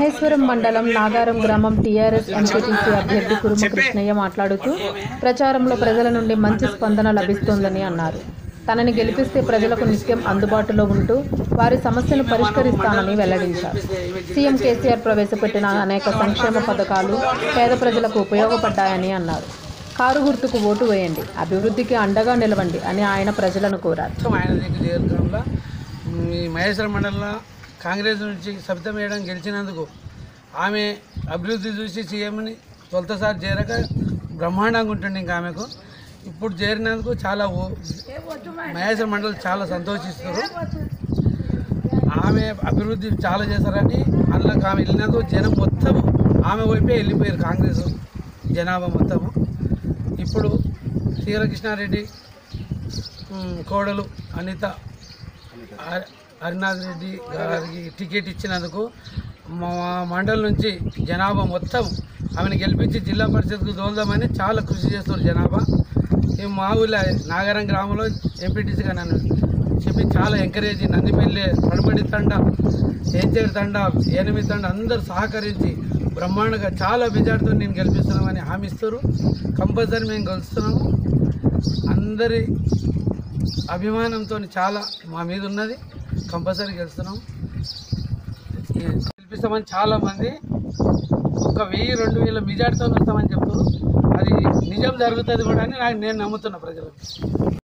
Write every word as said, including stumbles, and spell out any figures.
మహేశ్వరం మండలం నాగారం గ్రామం TRS MPTC అభ్యర్థి కురుమ కృష్ణయ్య మాట్లాడుతూ ప్రచారంలో ప్రజల నుండి మంచి స్పందన లభిస్తోందని అన్నారు. తనని గెలిపిస్తే ప్రజలకు నిత్యం అందుబాటులో ఉంటూ వారి సమస్యను పరిష్కరిస్తానని వెల్లడించారు. సీఎం కేసీఆర్ ప్రవేశపెట్టిన అనేక సంక్షేమ పథకాలు పేద ప్రజలకు ఉపయోగపడ్డాయని అన్నారు. కారు గుర్తుకు ఓటు వేయండి, అభివృద్ధికి అండగా నిలవండి అని ఆయన ప్రజలను కోరారు. మహేశ్వరం మండలంలో కాంగ్రెస్ నుంచి సబితా మేడం గెలిచినందుకు ఆమె అభివృద్ధి చూసి సీఎంని తొలతసారి చేరక బ్రహ్మాండంగా ఉంటుంది. ఇంకా ఆమెకు ఇప్పుడు చేరినందుకు చాలా మహేశ్వరం మండలం చాలా సంతోషిస్తారు. ఆమె అభివృద్ధి చాలా చేశారని అందులో ఆమె వెళ్ళినందుకు జనం మొత్తం ఆమె వైపే వెళ్ళిపోయారు. కాంగ్రెస్ జనాభా మొత్తము ఇప్పుడు శ్రీకృష్ణారెడ్డి కోడలు అనిత హరినాథ్ రెడ్డి గారికి టికెట్ ఇచ్చినందుకు మా మండలం నుంచి జనాభా మొత్తం ఆమెను గెలిపించి జిల్లా పరిషత్కు తోలుదామని చాలా కృషి చేస్తున్నారు జనాభా. ఈ మా ఊళ్ళో నాగారం గ్రామంలో ఎంపీటీసీగా నన్ను చెప్పి చాలా ఎంకరేజ్, నందిపల్లి పడబడి తండ, ఏచేరు తండ, ఎనిమిది తండ అందరూ సహకరించి బ్రహ్మాండంగా చాలా మెజార్టీతో నేను గెలిపిస్తున్నామని హామీ ఇస్తారు. కంపల్సరీ మేము గెలుస్తున్నాము. అందరి అభిమానంతో చాలా మా మీద ఉన్నది. కంపల్సరీ గెలుస్తున్నాం, గెలిపిస్తామని చాలామంది ఒక వెయ్యి రెండు వేల మెజార్టీతో వస్తామని చెప్తారు. అది నిజం జరుగుతుంది కూడా అని నాకు నేను నమ్ముతున్నా ప్రజలకు.